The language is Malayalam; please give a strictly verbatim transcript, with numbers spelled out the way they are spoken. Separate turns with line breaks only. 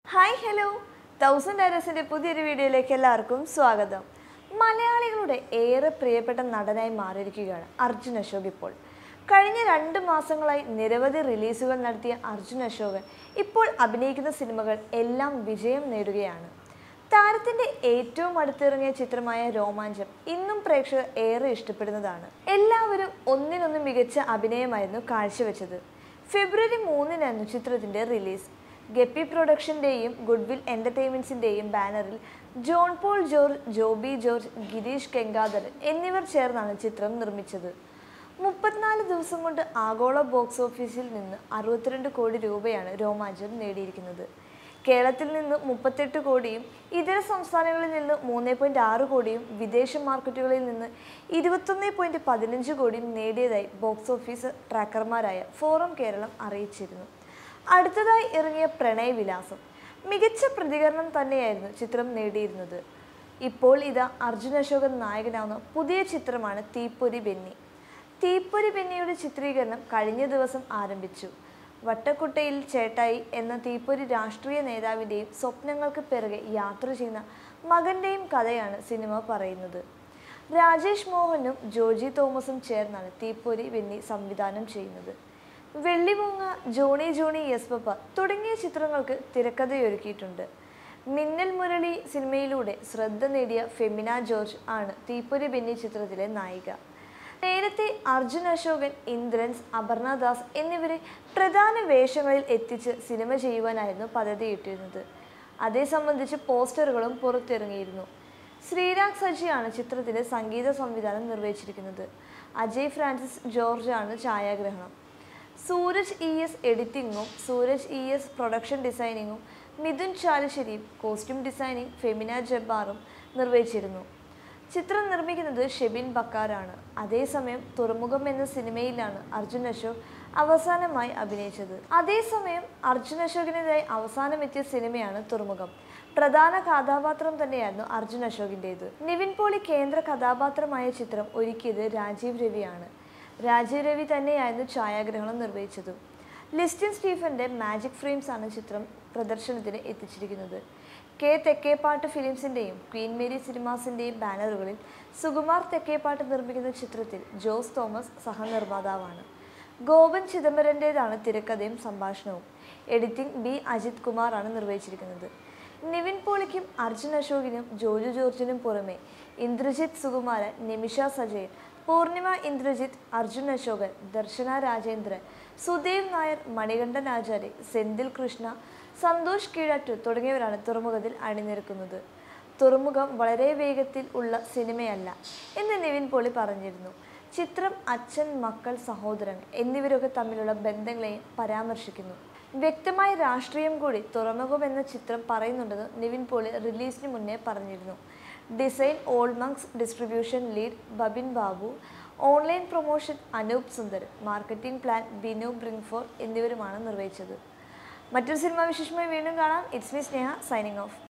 ഹായ് ഹലോ തൗസൻഡ് ഡയറീസിൻ്റെ പുതിയൊരു വീഡിയോയിലേക്ക് എല്ലാവർക്കും സ്വാഗതം. മലയാളികളുടെ ഏറെ പ്രിയപ്പെട്ട നടനായി മാറിയിരിക്കുകയാണ് അർജുൻ അശോക്. ഇപ്പോൾ കഴിഞ്ഞ രണ്ട് മാസങ്ങളായി നിരവധി റിലീസുകൾ നടത്തിയ അർജുൻ അശോകൻ ഇപ്പോൾ അഭിനയിക്കുന്ന സിനിമകൾ എല്ലാം വിജയം നേടുകയാണ്. താരത്തിൻ്റെ ഏറ്റവും അടുത്തിറങ്ങിയ ചിത്രമായ രോമാഞ്ചം ഇന്നും പ്രേക്ഷകർ ഏറെ ഇഷ്ടപ്പെടുന്നതാണ്. എല്ലാവരും ഒന്നിനൊന്ന് മികച്ച അഭിനയമായിരുന്നു കാഴ്ചവെച്ചത്. ഫെബ്രുവരി മൂന്നിനായിരുന്നു ചിത്രത്തിൻ്റെ റിലീസ്. ഗപ്പി പ്രൊഡക്ഷൻ്റെയും ഗുഡ്വിൽ എൻ്റർടൈൻമെൻറ്റ്സിൻ്റെയും ബാനറിൽ John Paul George, Joby George, Girish Gangadharan എന്നിവർ ചേർന്നാണ് ചിത്രം നിർമ്മിച്ചത്. മുപ്പത്തിനാല് ദിവസം കൊണ്ട് ആഗോള ബോക്സ് ഓഫീസിൽ നിന്ന് അറുപത്തിരണ്ട് കോടി രൂപയാണ് രോമാഞ്ചം നേടിയിരിക്കുന്നത്. കേരളത്തിൽ നിന്ന് മുപ്പത്തെട്ട് കോടിയും ഇതര സംസ്ഥാനങ്ങളിൽ നിന്ന് മൂന്ന് പോയിൻറ്റ് ആറ് കോടിയും വിദേശ മാർക്കറ്റുകളിൽ നിന്ന് ഇരുപത്തൊന്ന് പോയിൻറ്റ് പതിനഞ്ച് കോടിയും നേടിയതായി ബോക്സ് ഓഫീസ് ട്രാക്കർമാരായ ഫോറം കേരളം അറിയിച്ചിരുന്നു. അടുത്തതായി ഇറങ്ങിയ പ്രണയവിലാസം മികച്ച പ്രതികരണം തന്നെയായിരുന്നു ചിത്രം നേടിയിരുന്നത്. ഇപ്പോൾ ഇതാ അർജുൻ അശോകൻ നായകനാവുന്ന പുതിയ ചിത്രമാണ് തീപ്പൊരി ബെന്നി. തീപ്പൊരി ബെന്നിയുടെ ചിത്രീകരണം കഴിഞ്ഞ ദിവസം ആരംഭിച്ചു. വട്ടക്കുട്ടയിൽ ചേട്ടായി എന്ന തീപ്പൊരി രാഷ്ട്രീയ നേതാവിൻ്റെയും സ്വപ്നങ്ങൾക്ക് പിറകെ യാത്ര ചെയ്യുന്ന മകൻ്റെയും കഥയാണ് സിനിമ പറയുന്നത്. രാജേഷ് മോഹനും ജോജി തോമസും ചേർന്നാണ് തീപ്പൊരി ബെന്നി സംവിധാനം ചെയ്യുന്നത്. Vellimoonga, Johnny Johnny yes papa തുടങ്ങിയ ചിത്രങ്ങൾക്ക് തിരക്കഥയൊരുക്കിയിട്ടുണ്ട്. മിന്നൽ മുരളി സിനിമയിലൂടെ ശ്രദ്ധ നേടിയ ഫെമിന ജോർജ് ആണ് തീപ്പൊരി ബെന്നി ചിത്രത്തിലെ നായിക. നേരത്തെ അർജുൻ അശോകൻ, ഇന്ദ്രൻസ്, അപർണ ദാസ് എന്നിവരെ പ്രധാന വേഷങ്ങളിൽ എത്തിച്ച് സിനിമ ചെയ്യുവാനായിരുന്നു പദ്ധതിയിട്ടിരുന്നത്. അതേ സംബന്ധിച്ച് പോസ്റ്ററുകളും പുറത്തിറങ്ങിയിരുന്നു. ശ്രീരാഗ് സജിയാണ് ചിത്രത്തിൻ്റെ സംഗീത സംവിധാനം നിർവഹിച്ചിരിക്കുന്നത്. അജയ് ഫ്രാൻസിസ് ജോർജ് ആണ് ഛായാഗ്രഹണം. സൂരജ് ഇ എസ് എഡിറ്റിംഗും സൂരജ് ഇ എസ് പ്രൊഡക്ഷൻ ഡിസൈനിങ്ങും മിഥുൻ ചാലിശ്ശേരിയും കോസ്റ്റ്യൂം ഡിസൈനിങ് ഫെമിന ജബ്ബാറും നിർവഹിച്ചിരുന്നു. ചിത്രം നിർമ്മിക്കുന്നത് ഷെബിൻ ബക്കാറാണ്. അതേസമയം തുറമുഖം എന്ന സിനിമയിലാണ് അർജുൻ അശോക് അവസാനമായി അഭിനയിച്ചത്. അതേസമയം അർജുൻ അശോകിനെതിരായി അവസാനമെത്തിയ സിനിമയാണ് തുറമുഖം. പ്രധാന കഥാപാത്രം തന്നെയായിരുന്നു അർജുൻ അശോകിൻ്റേത്. നിവിൻ പോളി കേന്ദ്ര കഥാപാത്രമായ ചിത്രം ഒരുക്കിയത് രാജീവ് രവിയാണ്. രാജീവ് രവി തന്നെയായിരുന്നു ഛായാഗ്രഹണം നിർവഹിച്ചതും. ലിസ്റ്റിൻ സ്റ്റീഫൻ്റെ മാജിക് ഫ്രെയിംസ് ആണ് ചിത്രം പ്രദർശനത്തിന് എത്തിച്ചിരിക്കുന്നത്. കെ തെക്കേപ്പാട്ട് ഫിലിംസിൻ്റെയും ക്വീൻ മേരി സിനിമാസിൻ്റെയും ബാനറുകളിൽ സുകുമാർ തെക്കേപ്പാട്ട് നിർമ്മിക്കുന്ന ചിത്രത്തിൽ ജോസ് തോമസ് സഹനിർമ്മാതാവാണ്. ഗോപൻ ചിദംബരൻ്റേതാണ് തിരക്കഥയും സംഭാഷണവും. എഡിറ്റിംഗ് ബി അജിത് കുമാറാണ് നിർവഹിച്ചിരിക്കുന്നത്. നിവിൻ പോളിക്കും അർജുൻ അശോകിനും ജോജു ജോർജിനും പുറമെ ഇന്ദ്രജിത്ത് സുകുമാരൻ, നിമിഷ സജയൻ, പൂർണിമ ഇന്ദ്രജിത്ത്, അർജുൻ അശോകൻ, ദർശന രാജേന്ദ്രൻ, സുദേവ് നായർ, മണികണ്ഠൻ ആചാര്യ, സെന്തിൽ കൃഷ്ണ, സന്തോഷ് കീഴാറ്റൂർ തുടങ്ങിയവരാണ് തുറമുഖത്തിൽ അണിനിരക്കുന്നത്. തുറമുഖം വളരെ വേഗത്തിൽ ഉള്ള സിനിമയല്ല എന്ന് നിവിൻ പോളി പറഞ്ഞിരുന്നു. ചിത്രം അച്ഛൻ, മക്കൾ, സഹോദരൻ എന്നിവരൊക്കെ തമ്മിലുള്ള ബന്ധങ്ങളെയും പരാമർശിക്കുന്നു. വ്യക്തമായ രാഷ്ട്രീയം കൂടി തുറമുഖം എന്ന ചിത്രം പറയുന്നുണ്ടെന്ന് നിവിൻ പോളി റിലീസിന് മുന്നേ പറഞ്ഞിരുന്നു. Design Old Monks, distribution lead Babin Babu, online promotion Anoop Sundar, marketing plan Binu Bringforth എന്നിവരുമാണ് നിർവഹിച്ചത്. മറ്റൊരു സിനിമാ വിശേഷമായി വീണ്ടും കാണാം. It's me Sneha signing of.